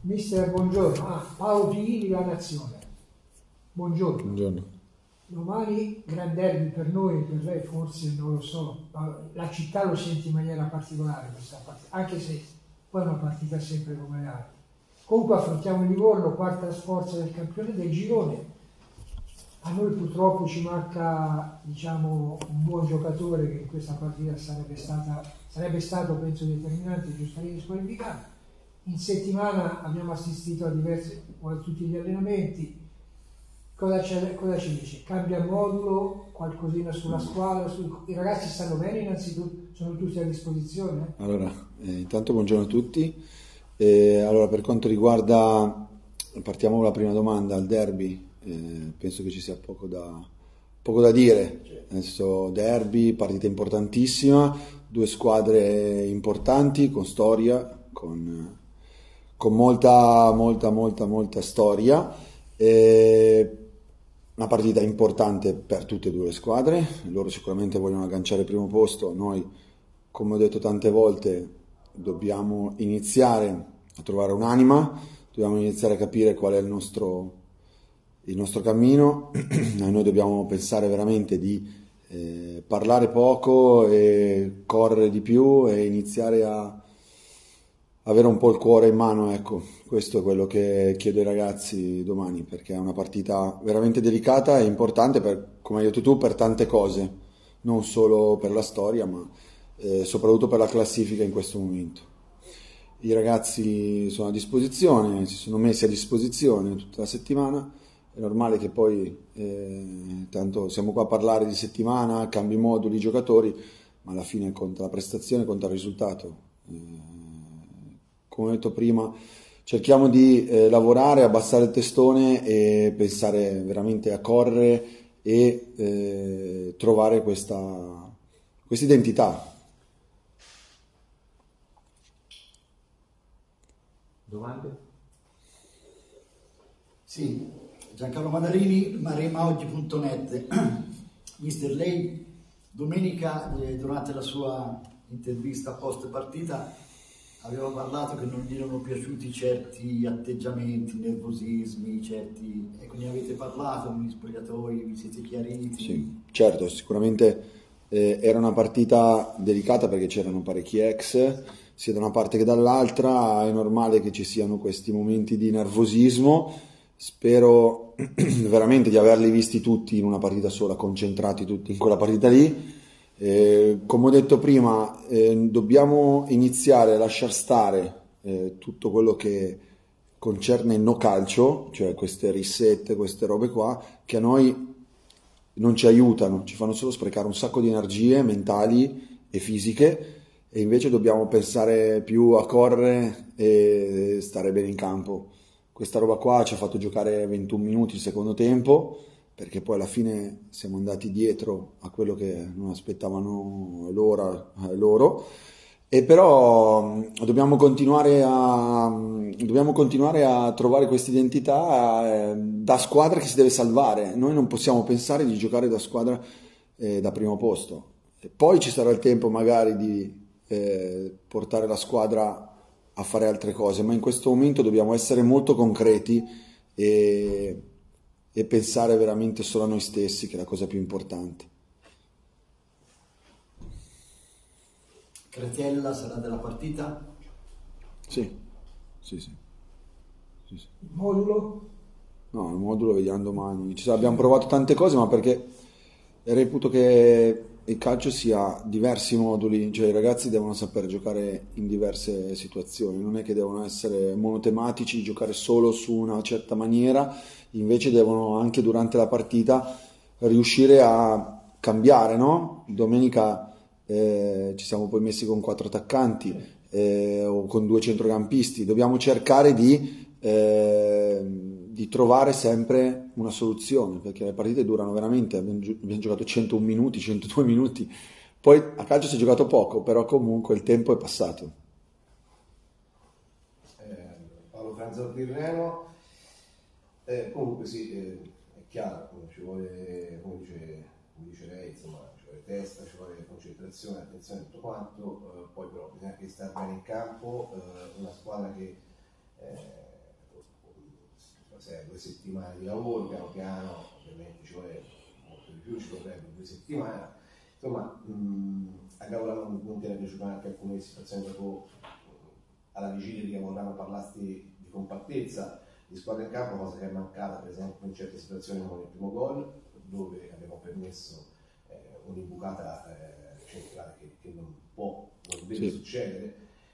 Mister, buongiorno. Paolo Pini, La Nazione. Buongiorno. Buongiorno. Domani gran derby per noi, per lei forse non lo so. La città lo sente in maniera particolare questa partita, anche se poi è una partita sempre come le altre. Comunque affrontiamo il Livorno, quarta sforza del campione del girone. A noi purtroppo ci manca, diciamo, un buon giocatore che in questa partita sarebbe stato penso determinante, giustamente squalificato. In settimana abbiamo assistito a tutti gli allenamenti. Cosa ci dice? Cambia modulo, qualcosina sulla squadra? I ragazzi stanno bene innanzitutto? Sono tutti a disposizione? Allora, intanto buongiorno a tutti. Allora, per quanto riguarda, partiamo con la prima domanda, al derby, penso che ci sia poco da dire. Adesso derby, partita importantissima, due squadre importanti, con storia, con molta storia. Una partita importante per tutte e due le squadre, loro sicuramente vogliono agganciare il primo posto, noi, come ho detto tante volte, dobbiamo iniziare a trovare un'anima, dobbiamo iniziare a capire qual è il nostro cammino, noi dobbiamo pensare veramente di parlare poco e correre di più e iniziare a avere un po' il cuore in mano, ecco, questo è quello che chiedo ai ragazzi domani, perché è una partita veramente delicata e importante, come hai detto tu, per tante cose, non solo per la storia, ma soprattutto per la classifica in questo momento. I ragazzi sono a disposizione, si sono messi a disposizione tutta la settimana, è normale che poi, tanto siamo qua a parlare di settimana, cambi moduli, giocatori, ma alla fine conta la prestazione, conta il risultato. Come ho detto prima, cerchiamo di lavorare, abbassare il testone e pensare veramente a correre e trovare questa identità. Domande? Sì, Giancarlo Madarini, maremaoggi.net. Mister, lei domenica durante la sua intervista post partita aveva parlato che non gli erano piaciuti certi atteggiamenti, nervosismi, ecco, ne avete parlato negli spogliatoi, vi siete chiariti? Sì, certo, sicuramente era una partita delicata perché c'erano parecchi ex, sia da una parte che dall'altra, è normale che ci siano questi momenti di nervosismo, spero veramente di averli visti tutti in una partita sola, concentrati tutti in quella partita lì. Come ho detto prima, dobbiamo iniziare a lasciar stare tutto quello che concerne il no calcio, cioè queste rissette, queste robe qua, che a noi non ci aiutano, ci fanno solo sprecare un sacco di energie mentali e fisiche, e invece dobbiamo pensare più a correre e stare bene in campo. Questa roba qua ci ha fatto giocare 21 minuti il secondo tempo, perché poi alla fine siamo andati dietro a quello che non aspettavano loro, e però dobbiamo continuare a trovare questa identità da squadra che si deve salvare. Noi non possiamo pensare di giocare da squadra da primo posto. E poi ci sarà il tempo magari di portare la squadra a fare altre cose, ma in questo momento dobbiamo essere molto concreti e pensare veramente solo a noi stessi, che è la cosa più importante. Cretiella sarà della partita? Sì. Il modulo? No, il modulo vediamo domani. Abbiamo provato tante cose, ma perché reputo che il calcio sia diversi moduli, cioè i ragazzi devono saper giocare in diverse situazioni, non è che devono essere monotematici, giocare solo su una certa maniera, invece devono anche durante la partita riuscire a cambiare, no? Domenica ci siamo poi messi con 4 attaccanti o con 2 centrocampisti, dobbiamo cercare di trovare sempre una soluzione, perché le partite durano veramente, abbiamo giocato 101 minuti, 102 minuti, poi a calcio si è giocato poco, però comunque il tempo è passato. Paolo Franzo Tirreno, comunque sì, è chiaro, ci vuole, come dice lei, insomma, ci vuole testa, ci vuole concentrazione, attenzione a tutto quanto, poi però bisogna anche stare bene in campo, una squadra che 2 settimane di lavoro, piano piano, ovviamente ci vuole molto di più, ci vorrebbe 2 settimane. Insomma, a Gavorano non ti era piaciuto anche alcune situazioni dopo, alla vigilia di Gavorano parlasti di compattezza di squadra in campo, cosa che è mancata per esempio in certe situazioni come il primo gol, dove abbiamo permesso un'imbucata centrale che non può, non deve succedere,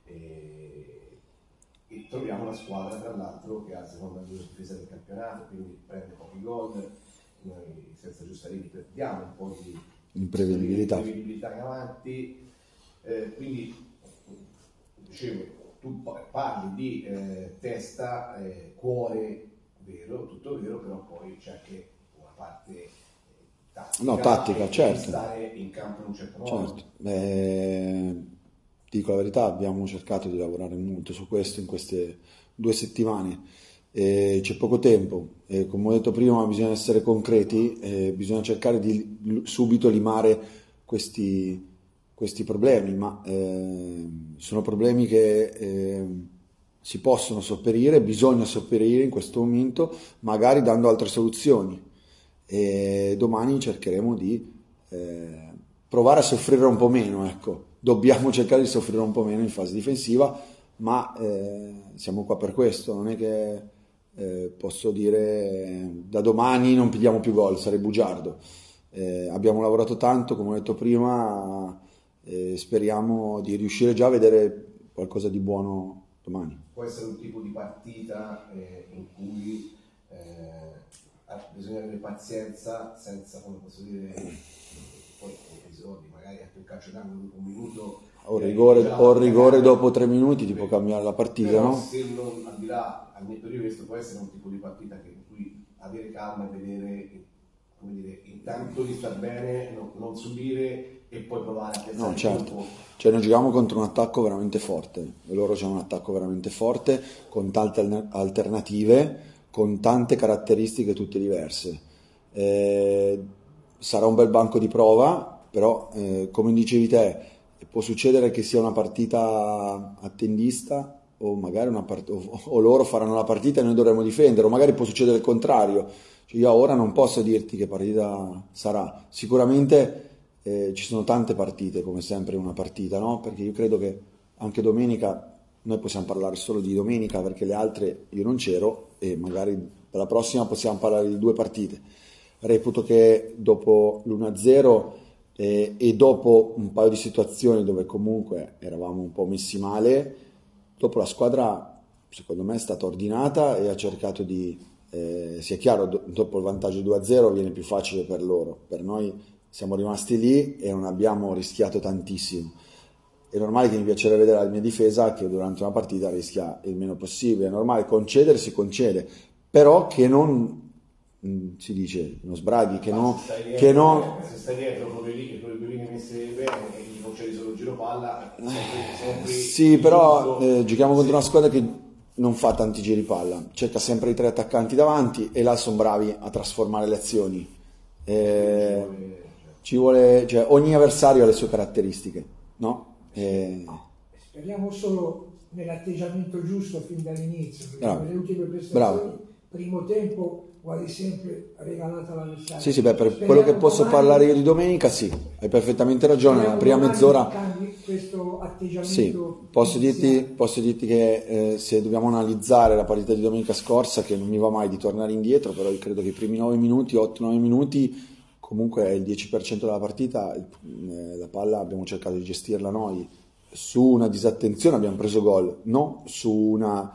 e troviamo una squadra tra l'altro che ha la seconda migliore difesa del campionato, quindi prende pochi gol, noi senza Giustarini perdiamo un po' di imprevedibilità in avanti, quindi dicevo, tu parli di testa, cuore vero, tutto vero, però poi c'è anche una parte tattica, certo, stare in campo in un certo modo. Certo. Dico la verità, abbiamo cercato di lavorare molto su questo in queste 2 settimane. C'è poco tempo, come ho detto prima bisogna essere concreti, bisogna cercare di subito limare questi problemi, ma sono problemi che si possono sopperire, bisogna sopperire in questo momento, magari dando altre soluzioni, e domani cercheremo di provare a soffrire un po' meno, ecco. Dobbiamo cercare di soffrire un po' meno in fase difensiva, ma siamo qua per questo, non è che posso dire da domani non pigliamo più gol, sarei bugiardo. Abbiamo lavorato tanto, come ho detto prima, speriamo di riuscire già a vedere qualcosa di buono domani. Può essere un tipo di partita in cui bisogna avere pazienza, senza, come posso dire, poi episodi, magari anche un calcio d'angolo dopo un minuto. O rigore dopo 3 minuti ti può cambiare la partita, però, no? Se non, al di là, al netto di questo, può essere un tipo di partita in cui avere calma e vedere, come dire, intanto di star bene, non subire e poi provare a pensare. No, certo. Cioè noi giochiamo contro un attacco veramente forte, e loro c'è un attacco veramente forte, con tante alternative, con tante caratteristiche tutte diverse. Sarà un bel banco di prova, però come dicevi te, può succedere che sia una partita attendista, o magari o loro faranno la partita e noi dovremo difendere, o magari può succedere il contrario. Cioè io ora non posso dirti che partita sarà. Sicuramente ci sono tante partite, come sempre una partita, no? Perché io credo che anche domenica, noi possiamo parlare solo di domenica perché le altre io non c'ero, e magari per la prossima possiamo parlare di 2 partite. Reputo che dopo l'1-0 e dopo un paio di situazioni dove comunque eravamo un po' messi male, dopo la squadra secondo me è stata ordinata e ha cercato di, sia chiaro, dopo il vantaggio 2-0 viene più facile per loro, per noi siamo rimasti lì e non abbiamo rischiato tantissimo. È normale che mi piacerebbe vedere la mia difesa che durante una partita rischia il meno possibile, è normale, concedere si concede, però che non si dice, non sbraghi, che non... Se stai dietro proprio lì, che proprio lì messe bene e gli concedi solo giro palla, sempre sì, però giochiamo contro una squadra che non fa tanti giri palla, cerca sempre i 3 attaccanti davanti e là sono bravi a trasformare le azioni. Ci vuole, cioè, ogni avversario ha le sue caratteristiche, no? Speriamo solo nell'atteggiamento giusto fin dall'inizio, perché nelle ultime prestazioni, bravo. Primo tempo quasi sempre regalata all'avversario. Sì, beh, per quello che posso parlare io di domenica, sì, hai perfettamente ragione, la prima mezz'ora... Questo atteggiamento... Sì, posso dirti che se dobbiamo analizzare la partita di domenica scorsa, che non mi va mai di tornare indietro, però io credo che i primi 9 minuti, 8-9 minuti, comunque è il 10% della partita, la palla abbiamo cercato di gestirla noi, su una disattenzione abbiamo preso gol, non su una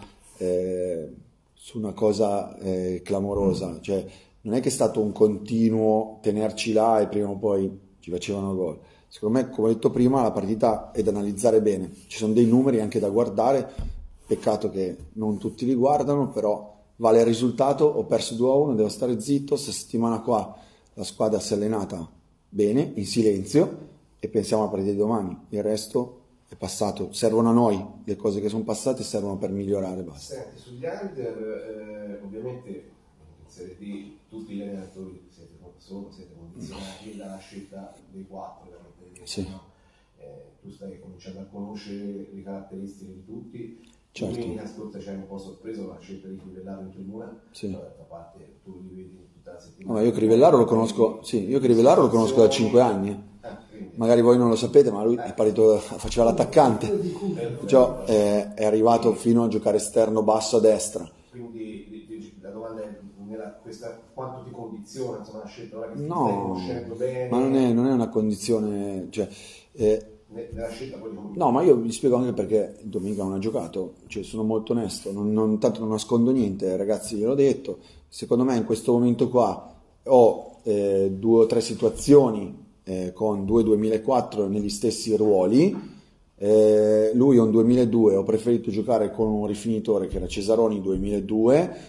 cosa clamorosa, cioè non è che è stato un continuo tenerci là e prima o poi ci facevano gol. Secondo me, come ho detto prima, la partita è da analizzare bene, ci sono dei numeri anche da guardare, peccato che non tutti li guardano, però vale il risultato, ho perso 2-1, devo stare zitto, questa settimana qua la squadra si è allenata bene, in silenzio, e pensiamo alla partita di domani, il resto è passato, servono a noi, le cose che sono passate servono per migliorare, basta. Senti, sugli under, ovviamente in Serie D tutti gli allenatori siete condizionati dalla scelta dei 4, sì. no? tu stai cominciando a conoscere le caratteristiche di tutti. Certo. Domenica scorsa ci hai un po' sorpreso la scelta di Crivellaro in tribuna, Sì. d'altra parte tu li vedi tutta la settimana. No, io Crivellaro lo conosco, sì, io Crivellaro lo conosco da 5 anni. Magari voi non lo sapete, ma lui è partito, faceva l'attaccante, perciò è arrivato fino a giocare esterno basso a destra. Quindi la domanda è quanto ti condiziona, insomma, la scelta ora che ti stai No, conoscendo bene? ma non è una condizione, cioè, Nella scelta poi no, ma io vi spiego anche perché domenica non ha giocato, cioè sono molto onesto, tanto non nascondo niente, ragazzi, gliel'ho detto, secondo me in questo momento qua ho 2 o 3 situazioni con 2-2004 negli stessi ruoli, lui è un 2002, ho preferito giocare con un rifinitore che era Cesaroni 2002,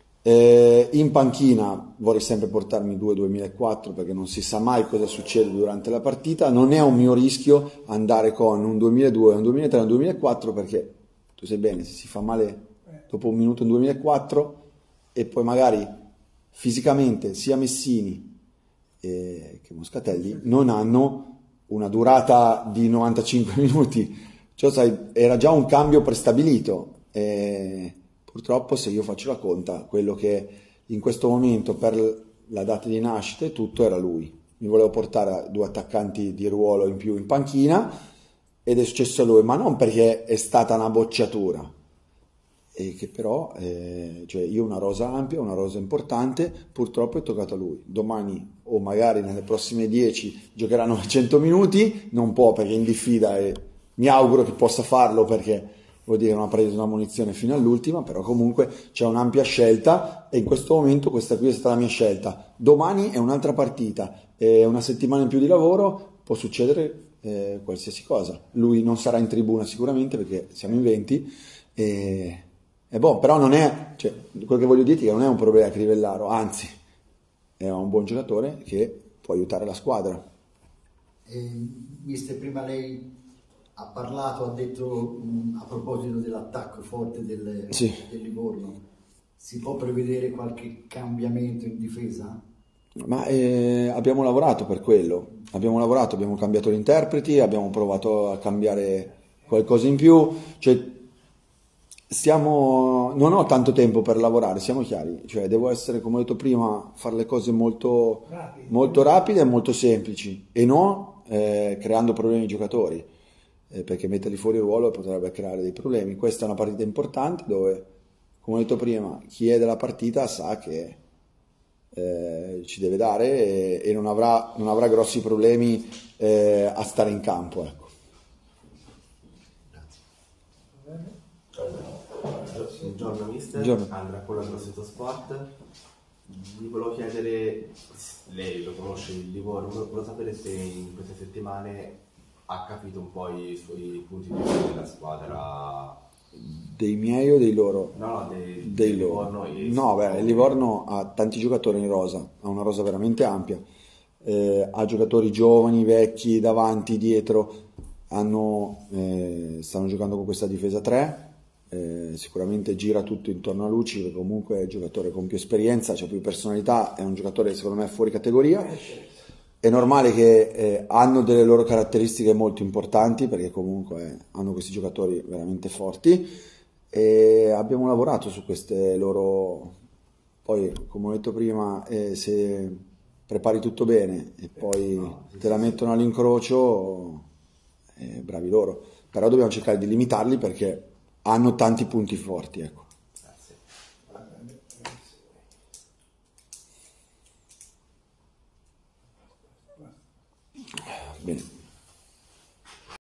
in panchina vorrei sempre portarmi 2-2004 perché non si sa mai cosa succede durante la partita, non è un mio rischio andare con un 2002, un 2003, un 2004 perché tu sai bene, se si fa male dopo un minuto in 2004 e poi magari fisicamente sia Messini che Moscatelli non hanno una durata di 95 minuti, cioè sai, era già un cambio prestabilito. Purtroppo se io faccio la conta, quello che in questo momento per la data di nascita e tutto era lui. Mi volevo portare 2 attaccanti di ruolo in più in panchina ed è successo a lui, ma non perché è stata una bocciatura, e che però cioè io ho una rosa ampia, una rosa importante, purtroppo è toccato a lui. Domani o magari nelle prossime 10 giocherà 900 minuti, non può perché è in diffida e mi auguro che possa farlo perché vuol dire non ha preso una munizione fino all'ultima, però comunque c'è un'ampia scelta e in questo momento questa qui è stata la mia scelta. Domani è un'altra partita, una settimana in più di lavoro, può succedere qualsiasi cosa. Lui non sarà in tribuna sicuramente perché siamo in 20 però non è, cioè, quello che voglio dirti è che non è un problema Crivellaro, anzi è un buon giocatore che può aiutare la squadra. Mister, prima lei ha parlato, ha detto a proposito dell'attacco forte del Livorno, si può prevedere qualche cambiamento in difesa? Ma abbiamo lavorato per quello, abbiamo cambiato gli interpreti, abbiamo provato a cambiare qualcosa in più, cioè non ho tanto tempo per lavorare, siamo chiari, cioè devo essere, come ho detto prima, fare le cose molto rapide e molto semplici e non creando problemi ai giocatori, perché metterli fuori ruolo potrebbe creare dei problemi. Questa è una partita importante dove, come ho detto prima, chi è della partita sa che ci deve dare e non avrà grossi problemi a stare in campo, ecco. Buongiorno mister, Buongiorno. Andrea Polla dello Sito Sport. Vi volevo chiedere, lei lo conosce il Livorno, volevo sapere se in queste settimane ha capito un po' i suoi punti di vista della squadra. Dei miei o dei loro? No, dei loro. Livorno. Il Livorno ha tanti giocatori in rosa, ha una rosa veramente ampia, ha giocatori giovani, vecchi, davanti, dietro, stanno giocando con questa difesa 3. Sicuramente gira tutto intorno a Luci perché comunque è un giocatore con più esperienza, c'ha più personalità, è un giocatore secondo me fuori categoria. È normale che hanno delle loro caratteristiche molto importanti perché comunque hanno questi giocatori veramente forti e abbiamo lavorato su queste loro, poi come ho detto prima, se prepari tutto bene e poi te la mettono all'incrocio, bravi loro, però dobbiamo cercare di limitarli perché hanno tanti punti forti, ecco. Bene.